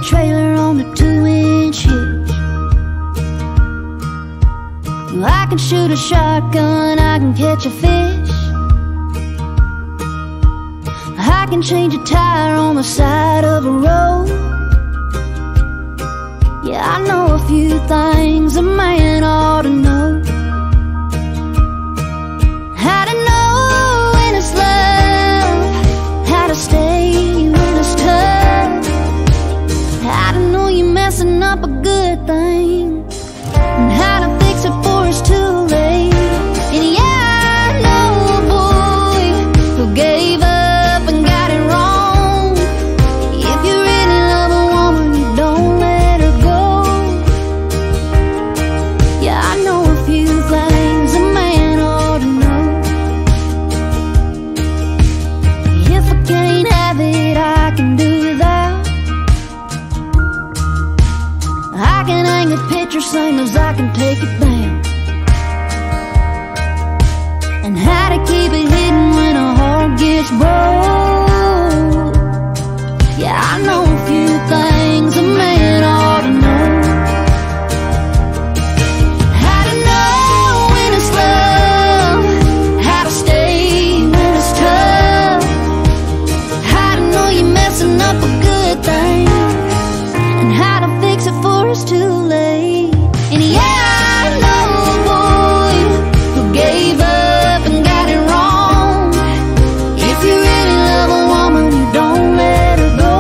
trailer on the 2-inch hitch. I can shoot a shotgun, I can catch a fish, I can change a tire on the side of a road. Yeah, I know a few things a man ought to know. How to know when it's love, how to stay when it's tough, how to know you're messing up a good thing, and how to fix it before it's too late. And yeah, I know a boy who gave up and got it wrong. If you really love a woman, you don't let her go. Yeah, I know a few things a man ought to know. If I can't have it, I can do without. I can hang a picture same as I can take it down, and how to keep it hidden when a heart gets broke. Yeah, I know a few things a man ought to know. How to know when it's love, how to stay when it's tough, how to know you're messing up a good thing, and how to fix it before it's too late. And yeah, I know a boy who gave up and got it wrong. If you really love a woman, you don't let her go.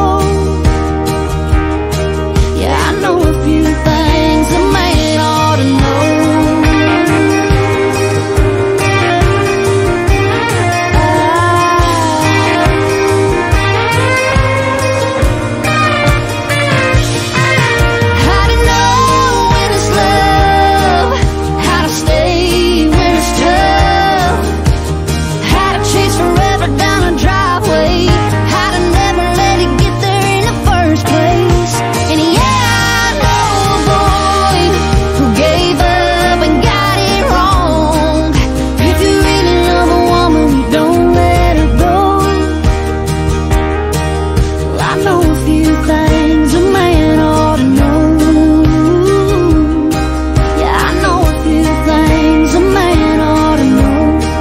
Yeah, I know a few things a man ought to know. How to know when it's love, how to stay when it's tough, how to chase forever down a driveway, how to never let it get there in the first place. And yeah, I know a boy who gave up and got it wrong. If you really love a woman, you don't let her go. Well, I know a few things a man ought to know. Yeah, I know a few things a man ought to know.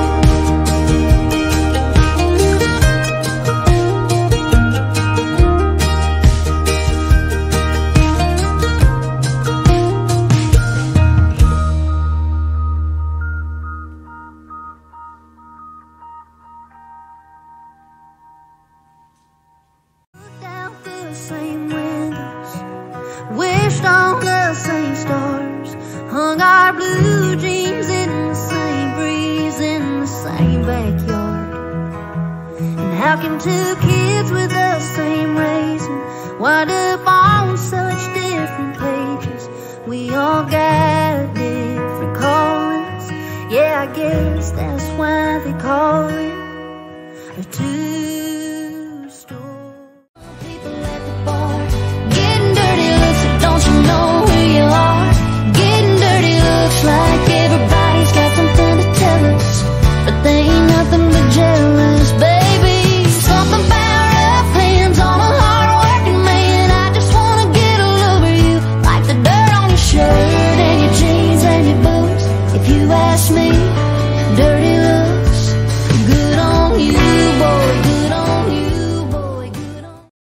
Down through the same windows, wished on the same stars, hung our blue dreams in the same breeze in the same backyard. And how can two kids with the same reason wind up on such different pages? We all got different callings. Yeah, I guess that's why they call it